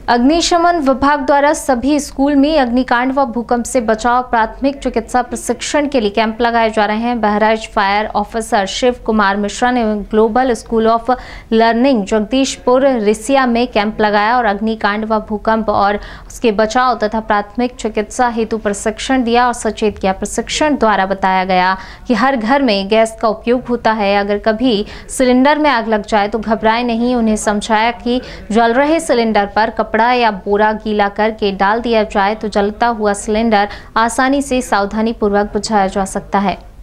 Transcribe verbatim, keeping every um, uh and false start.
अग्निशमन विभाग द्वारा सभी स्कूल में अग्निकांड व भूकंप से बचाव प्राथमिक चिकित्सा प्रशिक्षण के लिए कैंप लगाए जा रहे हैं। बहराइच फायर ऑफिसर शिव कुमार मिश्रा ने global school of learning Jagdishpur Risia में कैंप लगाया और अग्निकांड व भूकंप और उसके बचाव तथा प्राथमिक चिकित्सा हेतु प्रशिक्षण दिया और सचेत किया। प्रशिक्षण द्वारा बताया गया कि हर घर में गैस का उपयोग होता है। अगर कभी सिलेंडर में आग लग जाए तो घबराए नहीं। उन्हें समझाया कि जल रहे सिलेंडर पर कपड़ा या बोरा गीला करके डाल दिया जाए तो जलता हुआ सिलेंडर आसानी से सावधानी पूर्वक बुझाया जा सकता है।